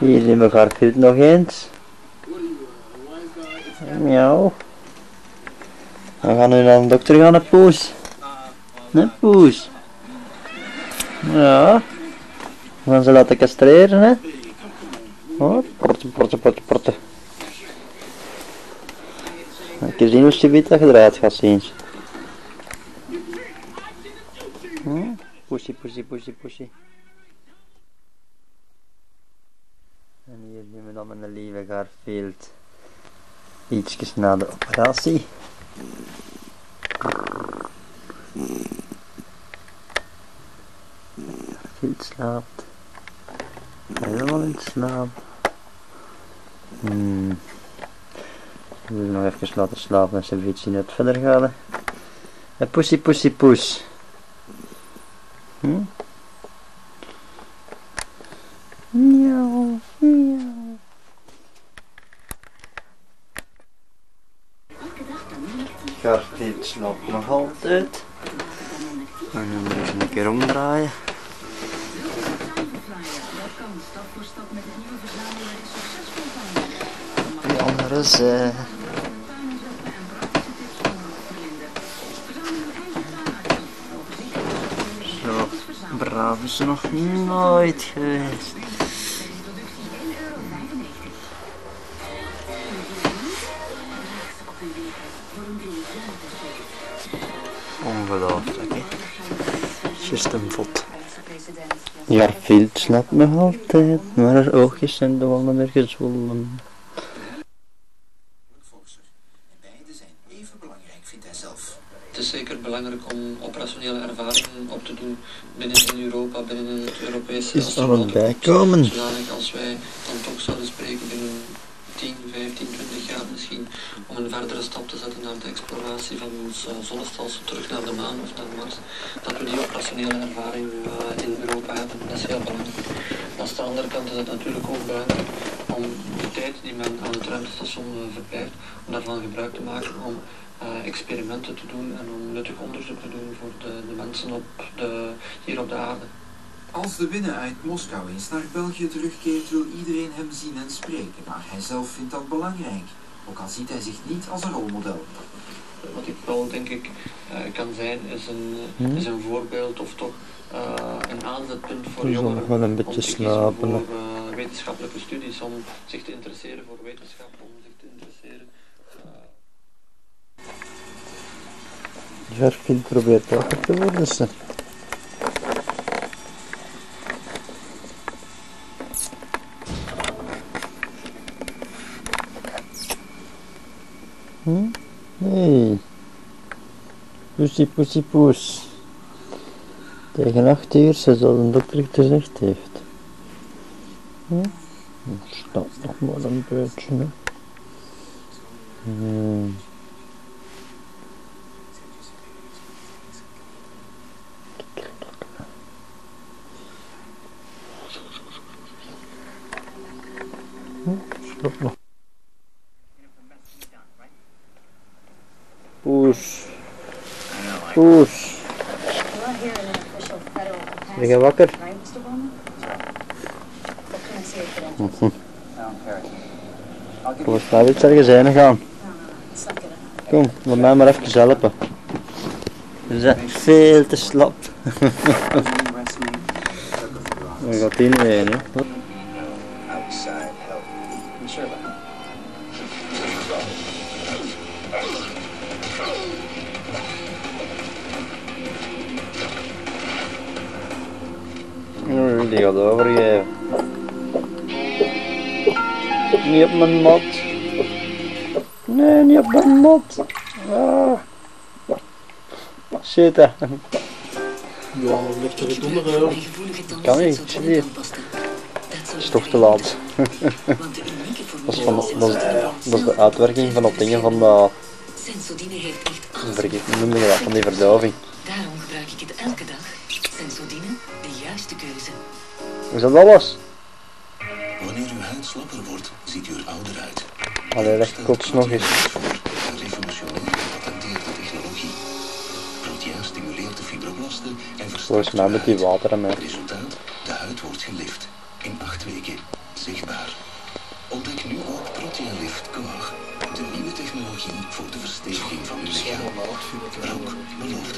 Hier zien we Garfield nog eens. Miauw. We gaan nu naar de dokter gaan, hè Poes. Nee, Poes. Ja. We gaan ze laten castreren, hè. Oh, porten. Ik heb zien hoe ze wit dat gedraaid gaat zien. Poesie. En hier zien we dan mijn lieve Garfield. Ietsjes na de operatie. Garfield slaapt. Helemaal in slaap. Ik wil nog even laten slapen en zijn fietsje net verder gaan. En poes. Miauw. Garfield slaapt nog altijd. En nu moet ik een keer omdraaien. De andere zij. Zo braaf is ze nog nooit geweest. Ongelooflijk, hè? Just een vod. Garfield slaapt nog altijd, maar haar oogjes zijn toch al niet meer gezwollen. Beide zijn even belangrijk, vindt hij zelf. Het is zeker belangrijk om operationele ervaringen op te doen binnen Europa, binnen het Europese. Is al een bijkomen. Zodanig als wij dan toch zouden spreken binnen 10, 15, 20 jaar misschien, om een verdere stap te zetten naar de exploratie van ons zonnestelsel, terug naar de maan of naar Mars, dat we die operationele ervaring in Europa hebben. Dat is heel belangrijk. Aan de andere kant is het natuurlijk ook belangrijk om de tijd die men aan het ruimtestation verblijft, om daarvan gebruik te maken om experimenten te doen en om nuttig onderzoek te doen voor de mensen hier op de aarde. Als de winnaar uit Moskou eens naar België terugkeert, wil iedereen hem zien en spreken, maar hij zelf vindt dat belangrijk, ook al ziet hij zich niet als een rolmodel. Wat ik wel denk ik kan zijn, is een voorbeeld of toch een aanzetpunt voor jongeren wel een beetje om te slapen, kiezen voor wetenschappelijke studies, om zich te interesseren voor wetenschap, om zich te interesseren. Garfield probeert wakker te worden, ze. Nee. Poes. Tegen 8 uur, zoals een dokter gezegd heeft. Staat nog maar een beetje, hè. Stop nog. Poes. Ben je wakker? Kom eens maar iets ergens heen gaan. Kom, laat mij maar even helpen. We zijn veel te slap. We gaan die niet heen, hè. Die gaat overgeven. Niet op mijn mat. Nee, niet op mijn mat. Zitten. Ja, ligt er iets onder. Kan niet, ik zit hier. Het is toch te laat. Dat is de uitwerking van dat dingen van de... Vergeet, noem je dat, van die verdoving. Daarom gebruik ik het elke dag. Sensodine, de juiste keuze. Is dat alles? Wanneer uw huid slapper wordt, ziet u er ouder uit. Allee, leg kots nog eens. Een revolutionaire gepatenteerde technologie. Protea stimuleert de fibroblasten en versterkt Volgens mij met die water en mij. Resultaat, de huid wordt gelift. In 8 weken. zichtbaar. Ontdek nu ook Protein Lift Core, de nieuwe technologie voor de versteviging van uw lichaam. Rook belooft.